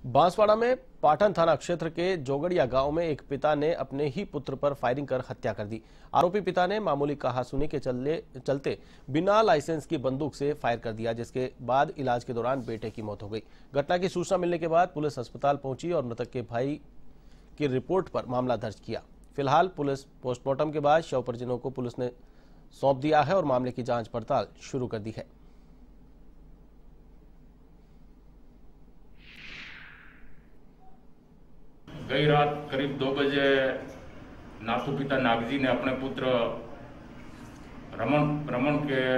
बांसवाड़ा में पाटन थाना क्षेत्र के जोगड़िया गांव में एक पिता ने अपने ही पुत्र पर फायरिंग कर हत्या कर दी। आरोपी पिता ने मामूली कहासुनी के चलते बिना लाइसेंस की बंदूक से फायर कर दिया, जिसके बाद इलाज के दौरान बेटे की मौत हो गई। घटना की सूचना मिलने के बाद पुलिस अस्पताल पहुंची और मृतक के भाई की रिपोर्ट पर मामला दर्ज किया। फिलहाल पुलिस पोस्टमार्टम के बाद शव परिजनों को पुलिस ने सौंप दिया है और मामले की जांच पड़ताल शुरू कर दी है। गई रात करीब 2 बजे नाथू पिता नागजी ने अपने पुत्र रमन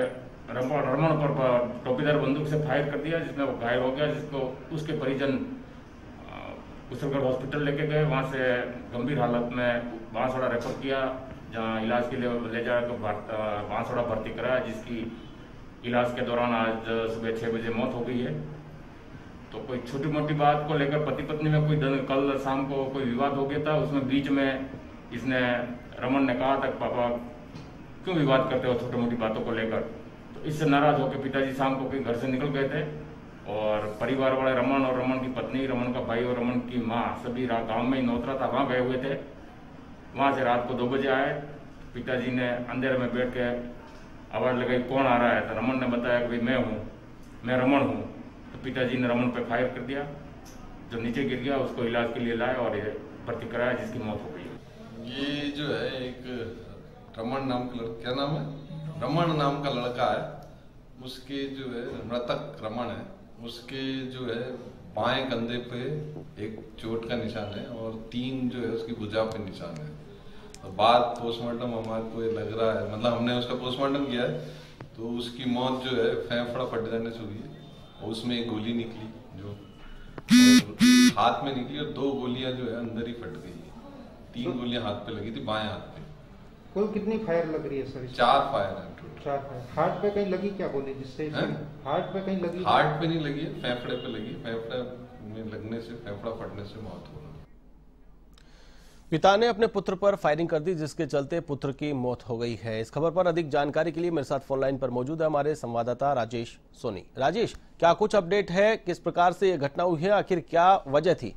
पर टोपीदार बंदूक से फायर कर दिया, जिसमें वो घायल हो गया, जिसको उसके परिजन कुशलगढ़ हॉस्पिटल लेके गए। वहां से गंभीर हालत में बांसवाड़ा रेफर किया, जहां इलाज के लिए ले जाकर बांसवाड़ा भर्ती कराया, जिसकी इलाज के दौरान आज सुबह 6 बजे मौत हो गई है। तो कोई छोटी मोटी बात को लेकर पति पत्नी में कोई कल शाम को कोई विवाद हो गया था। उसमें बीच में रमन ने कहा था, पापा क्यों विवाद करते हो छोटी मोटी बातों को लेकर। तो इससे नाराज होकर पिताजी शाम को घर से निकल गए थे और परिवार वाले रमन और रमन की पत्नी, रमन का भाई और रमन की माँ सभी गांव में ही नौतरा था, वहां गए हुए थे। वहां से रात को 2 बजे आए। पिताजी ने अंधेरे में बैठ के आवाज लगाई, कौन आ रहा है। तो रमन ने बताया कि भाई मैं रमन हूँ। तो पिताजी ने रमन पे फायर कर दिया, जो नीचे गिर गया। उसको इलाज के लिए लाए और भर्ती कराया, जिसकी मौत हो गई। ये जो है एक रमन नाम का क्या नाम है, रमन नाम का लड़का है। उसके जो है मृतक रमन है, उसके जो है बाएं कंधे पे एक चोट का निशान है और 3 जो है उसकी भुजा पे निशान है। और बाद पोस्टमार्टम हमारे को लग रहा है, मतलब हमने उसका पोस्टमार्टम किया है, तो उसकी मौत जो है फेफड़ा फट जाने से हुई है। और उसमें एक गोली निकली जो हाथ में निकली और 2 गोलियां जो है अंदर ही फट गई है। 3 गोलियां हाथ पे लगी थी, बाएं हाथ पे। कुल कितनी फायर लग रही है सर? 4 फायर है टोटल। 4 फायर। हार्ट पे कहीं लगी क्या गोली, जिससे हार्ट पे कहीं लगी? हार्ट पे नहीं लगी है, फेफड़े पे लगी। फेफड़े में लगने से, फेफड़ा फटने से मौत हो गई। पिता ने अपने पुत्र पर फायरिंग कर दी, जिसके चलते पुत्र की मौत हो गई है। इस खबर पर अधिक जानकारी के लिए मेरे साथ फोन लाइन पर मौजूद है हमारे संवाददाता राजेश सोनी। राजेश, क्या कुछ अपडेट है, किस प्रकार से ये घटना हुई है, आखिर क्या वजह थी?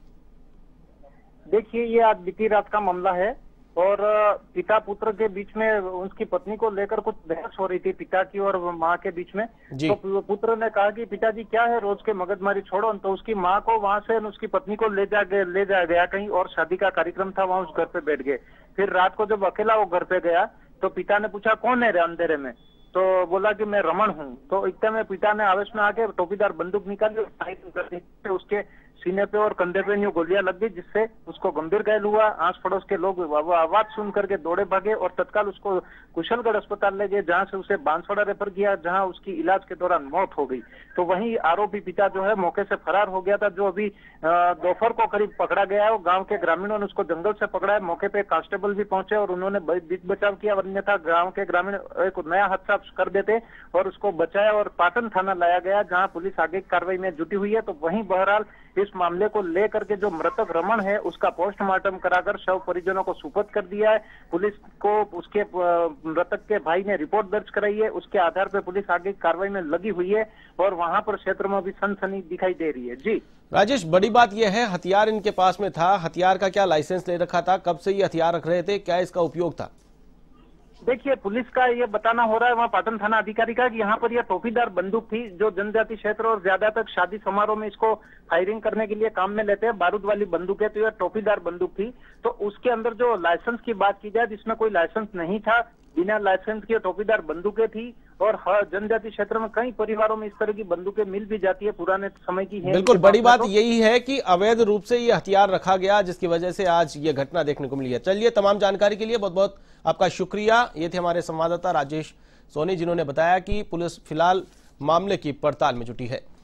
देखिए, ये आज बीती रात का मामला है और पिता पुत्र के बीच में उसकी पत्नी को लेकर कुछ बहस हो रही थी, पिता की और माँ के बीच में। तो पुत्र ने कहा कि पिताजी क्या है, रोज के मगजमारी छोड़ो। तो उसकी माँ को वहां से उसकी पत्नी को ले जा गया कहीं और, शादी का कार्यक्रम था, वहां उस घर पे बैठ गए। फिर रात को जब अकेला वो घर पे गया तो पिता ने पूछा, कौन है रे अंधेरे में? तो बोला कि मैं रमन हूँ। तो इतने में पिता ने आवेश में आके टोपीदार बंदूक निकाली और उसके सीने पे और कंधे पे न्यू गोलियां लग गई, जिससे उसको गंभीर घायल हुआ। आस पड़ोस के लोग आवाज सुन करके दौड़े भागे और तत्काल उसको कुशलगढ़ अस्पताल ले गए, जहां से उसे बांसवाड़ा रेफर किया, जहां उसकी इलाज के दौरान मौत हो गई। तो वहीं आरोपी पिता जो है मौके से फरार हो गया था, जो अभी दोपहर को करीब पकड़ा गया है। गाँव के ग्रामीणों ने उसको जंगल से पकड़ा है। मौके पे कांस्टेबल भी पहुंचे और उन्होंने बीच बचाव किया, अन्यथा गाँव के ग्रामीण एक नया हादसा कर देते और उसको बचाया और पाटन थाना लाया गया, जहां पुलिस आगे कार्रवाई में जुटी हुई है। तो वहीं बहरहाल इस मामले को लेकर के जो मृतक रमन है उसका पोस्टमार्टम कराकर शव परिजनों को सुपुर्द कर दिया है। पुलिस को उसके मृतक के भाई ने रिपोर्ट दर्ज कराई है। उसके आधार पर पुलिस आगे कार्रवाई में लगी हुई है और वहां पर क्षेत्र में भी सनसनी दिखाई दे रही है। जी राजेश, बड़ी बात यह है, हथियार इनके पास में था। हथियार का क्या लाइसेंस ले रखा था? कब से ये हथियार रख रहे थे? क्या इसका उपयोग था? देखिए, पुलिस का ये बताना हो रहा है वहाँ पाटन थाना अधिकारी का कि यहाँ पर यह टोपीदार बंदूक थी, जो जनजाति क्षेत्र और ज्यादातर शादी समारोह में इसको फायरिंग करने के लिए काम में लेते हैं। बारूद वाली बंदूक है, तो यह टोपीदार बंदूक थी। तो उसके अंदर जो लाइसेंस की बात की जाए, जिसमें कोई लाइसेंस नहीं था, बिना लाइसेंस के टोपीदार बंदूकें थी। और हर जनजाति क्षेत्र में कई परिवारों में इस तरह की बंदूकें मिल भी जाती है, पुराने समय की है। बिल्कुल, बड़ी बात यही है कि अवैध रूप से ये हथियार रखा गया, जिसकी वजह से आज ये घटना देखने को मिली है। चलिए, तमाम जानकारी के लिए बहुत बहुत आपका शुक्रिया। ये थे हमारे संवाददाता राजेश सोनी, जिन्होंने बताया कि पुलिस फिलहाल मामले की पड़ताल में जुटी है।